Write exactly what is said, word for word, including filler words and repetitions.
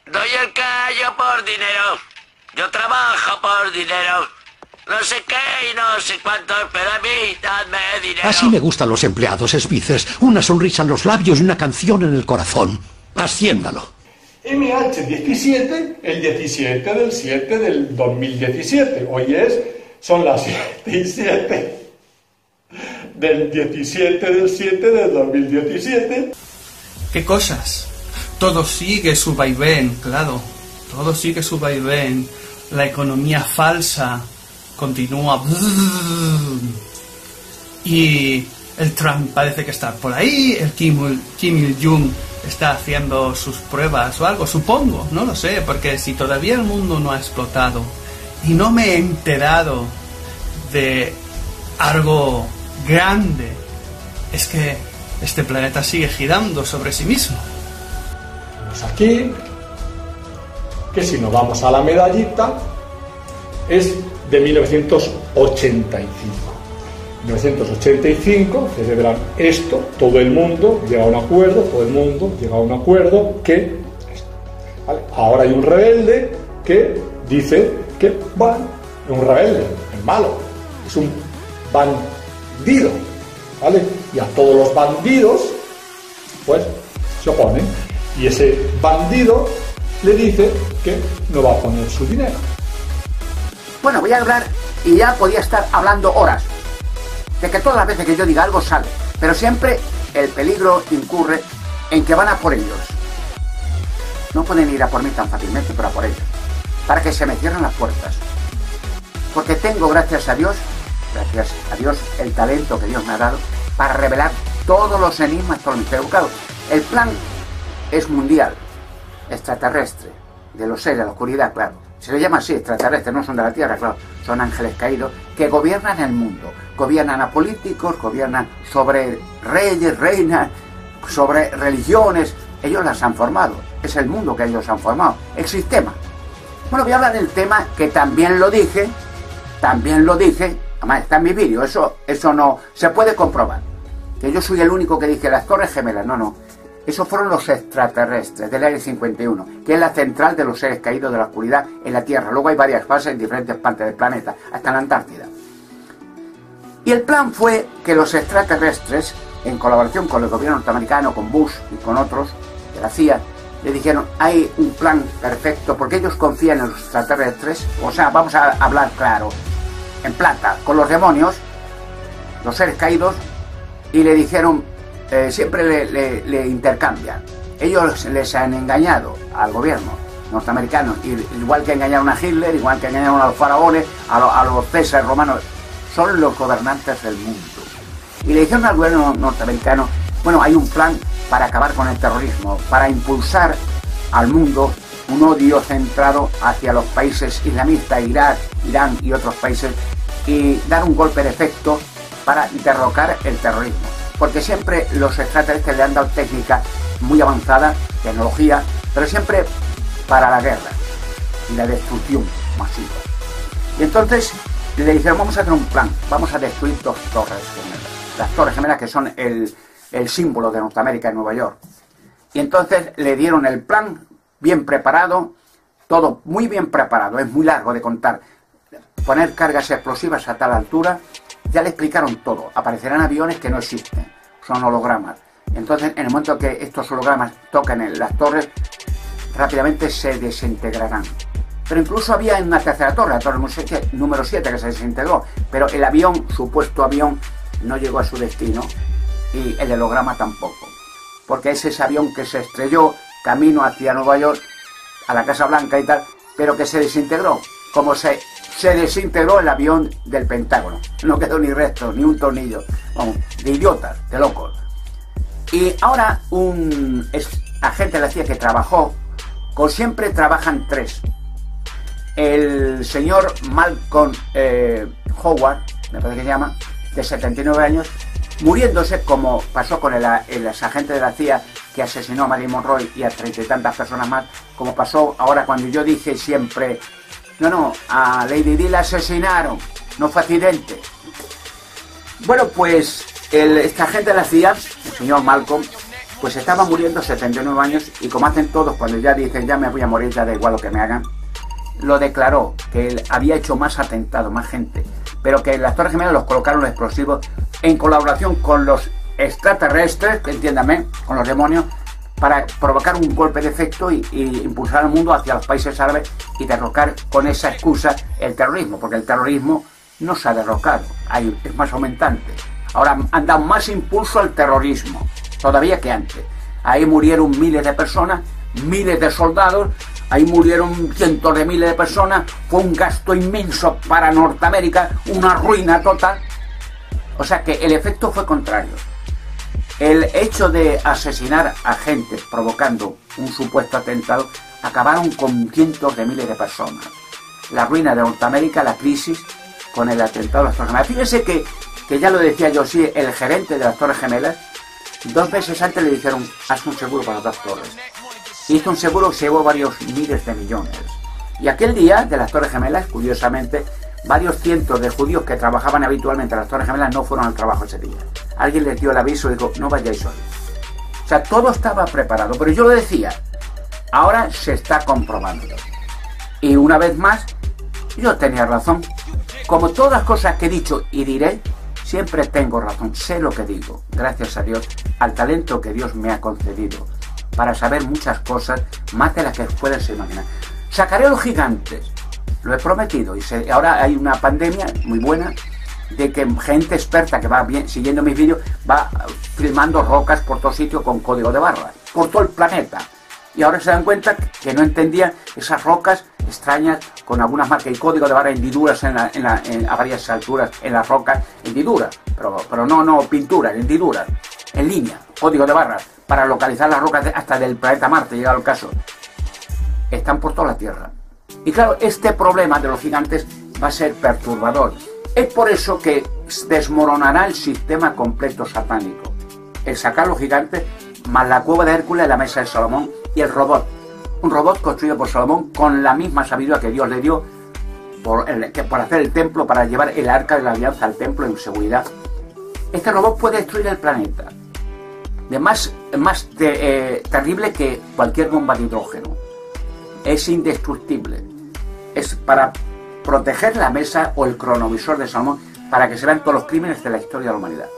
Doy el callo por dinero. Yo trabajo por dinero. No sé qué y no sé cuánto, pero a mí dadme dinero. Así me gustan los empleados, Smithers. Una sonrisa en los labios y una canción en el corazón. Haciéndalo. M H diecisiete, el diecisiete del siete del dos mil diecisiete. Hoy es, son las siete y siete del diecisiete del siete del dos mil diecisiete. ¿Qué cosas? Todo sigue su vaivén, claro. Todo sigue su vaivén. La economía falsa continúa. Y el Trump parece que está por ahí. El Kim, Kim Il-jung está haciendo sus pruebas o algo, supongo. No lo sé, porque si todavía el mundo no ha explotado y no me he enterado de algo grande, es que este planeta sigue girando sobre sí mismo. Aquí, que si nos vamos a la medallita, es de mil novecientos ochenta y cinco. mil novecientos ochenta y cinco celebran esto, todo el mundo llega a un acuerdo, todo el mundo llega a un acuerdo que, ¿vale? Ahora hay un rebelde que dice que, bueno, es un rebelde, es malo, es un bandido, ¿vale? Y a todos los bandidos, pues, se oponen. Y ese bandido le dice que no va a poner su dinero. Bueno, voy a hablar, y ya podía estar hablando horas, de que todas las veces que yo diga algo sale, pero siempre el peligro incurre en que van a por ellos. No pueden ir a por mí tan fácilmente, pero a por ellos, para que se me cierren las puertas. Porque tengo, gracias a Dios, gracias a Dios, el talento que Dios me ha dado para revelar todos los enigmas, todos los misterios. Claro, el plan es mundial, extraterrestre, de los seres de la oscuridad, claro. Se le llama así, extraterrestres, no son de la Tierra, claro. Son ángeles caídos que gobiernan el mundo. Gobiernan a políticos, gobiernan sobre reyes, reinas, sobre religiones. Ellos las han formado. Es el mundo que ellos han formado. El sistema. Bueno, voy a hablar del tema que también lo dije, también lo dije, además está en mi vídeo, eso, eso no se puede comprobar. Que yo soy el único que dije las Torres Gemelas, no, no. Esos fueron los extraterrestres del Área cincuenta y uno, que es la central de los seres caídos de la oscuridad en la Tierra. Luego hay varias fases en diferentes partes del planeta, hasta en la Antártida. Y el plan fue que los extraterrestres, en colaboración con el gobierno norteamericano, con Bush y con otros de la C I A, le dijeron, hay un plan perfecto, porque ellos confían en los extraterrestres, o sea, vamos a hablar claro, en plata, con los demonios, los seres caídos, y le dijeron, Eh, siempre le, le, le intercambian. Ellos les han engañado al gobierno norteamericano, igual que engañaron a Hitler, igual que engañaron a los faraones, a, lo, a los César romanos. Son los gobernantes del mundo. Y le dijeron al gobierno norteamericano, bueno, hay un plan para acabar con el terrorismo, para impulsar al mundo un odio centrado hacia los países islamistas, Irak, Irán y otros países, y dar un golpe de efecto para derrocar el terrorismo. Porque siempre los extraterrestres le han dado técnica muy avanzada, tecnología, pero siempre para la guerra y la destrucción masiva. Y entonces le dijeron, vamos a hacer un plan, vamos a destruir dos torres gemelas. Las Torres Gemelas, que son el, el símbolo de Norteamérica en Nueva York. Y entonces le dieron el plan bien preparado, todo muy bien preparado, es muy largo de contar. Poner cargas explosivas a tal altura. Ya le explicaron todo. Aparecerán aviones que no existen. Son hologramas. Entonces, en el momento que estos hologramas toquen en las torres, rápidamente se desintegrarán. Pero incluso había una tercera torre, la torre número siete, que se desintegró. Pero el avión, supuesto avión, no llegó a su destino. Y el holograma tampoco. Porque es ese avión que se estrelló camino hacia Nueva York, a la Casa Blanca y tal, pero que se desintegró. Como se... se desintegró el avión del Pentágono. No quedó ni resto, ni un tornillo. Vamos, de idiotas, de locos. Y ahora un agente de la C I A que trabajó, con siempre trabajan tres. El señor Malcolm eh, Howard, me parece que se llama, de setenta y nueve años, muriéndose como pasó con el, el agente de la C I A que asesinó a Marilyn Monroe y a treinta y tantas personas más, como pasó ahora cuando yo dije siempre... No, no, a Lady Di la asesinaron, no fue accidente. Bueno, pues el, este agente de la C I A, el señor Malcolm, pues estaba muriendo setenta y nueve años y como hacen todos cuando ya dicen ya me voy a morir, ya da igual lo que me hagan, lo declaró, que él había hecho más atentados, más gente, pero que en las Torres Gemelas los colocaron los explosivos en colaboración con los extraterrestres, entiéndame, con los demonios, para provocar un golpe de efecto y, y impulsar al mundo hacia los países árabes y derrocar con esa excusa el terrorismo, porque el terrorismo no se ha derrocado, hay, es más aumentante. Ahora han dado más impulso al terrorismo, todavía que antes. Ahí murieron miles de personas, miles de soldados, ahí murieron cientos de miles de personas, fue un gasto inmenso para Norteamérica, una ruina total. O sea que el efecto fue contrario. El hecho de asesinar a gente provocando un supuesto atentado acabaron con cientos de miles de personas. La ruina de Norteamérica, la crisis con el atentado de las Torres Gemelas. Fíjense que, que ya lo decía yo, sí, el gerente de las Torres Gemelas, dos meses antes le dijeron, haz un seguro para las dos torres. Hizo un seguro que se llevó varios miles de millones. Y aquel día de las Torres Gemelas, curiosamente, varios cientos de judíos que trabajaban habitualmente en las Torres Gemelas no fueron al trabajo ese día. Alguien les dio el aviso y dijo, no vayáis hoy. O sea, todo estaba preparado, pero yo lo decía, ahora se está comprobando. Y una vez más, yo tenía razón. Como todas las cosas que he dicho y diré, siempre tengo razón, sé lo que digo, gracias a Dios, al talento que Dios me ha concedido, para saber muchas cosas, más de las que pueden ser imaginar. Sacaré a los gigantes, lo he prometido, y se, ahora hay una pandemia muy buena, de que gente experta que va bien, siguiendo mis vídeos, va filmando rocas por todo sitio con código de barras, por todo el planeta. Y ahora se dan cuenta que no entendían esas rocas extrañas con algunas marcas y código de barra, hendiduras en la, en la, en, a varias alturas en las rocas, hendiduras, pero, pero no, no pinturas, hendiduras, en línea, código de barras, para localizar las rocas de, hasta del planeta Marte, llegado el caso. Están por toda la Tierra. Y claro, este problema de los gigantes va a ser perturbador. Es por eso que desmoronará el sistema completo satánico. El sacar los gigantes, más la cueva de Hércules, la mesa de Salomón y el robot. Un robot construido por Salomón con la misma sabiduría que Dios le dio por, el, que, por hacer el templo, para llevar el arca de la alianza al templo en seguridad. Este robot puede destruir el planeta. De más, más de, eh, terrible que cualquier bomba de hidrógeno. Es indestructible. Es para proteger la mesa o el cronovisor de Salomón, para que se vean todos los crímenes de la historia de la humanidad.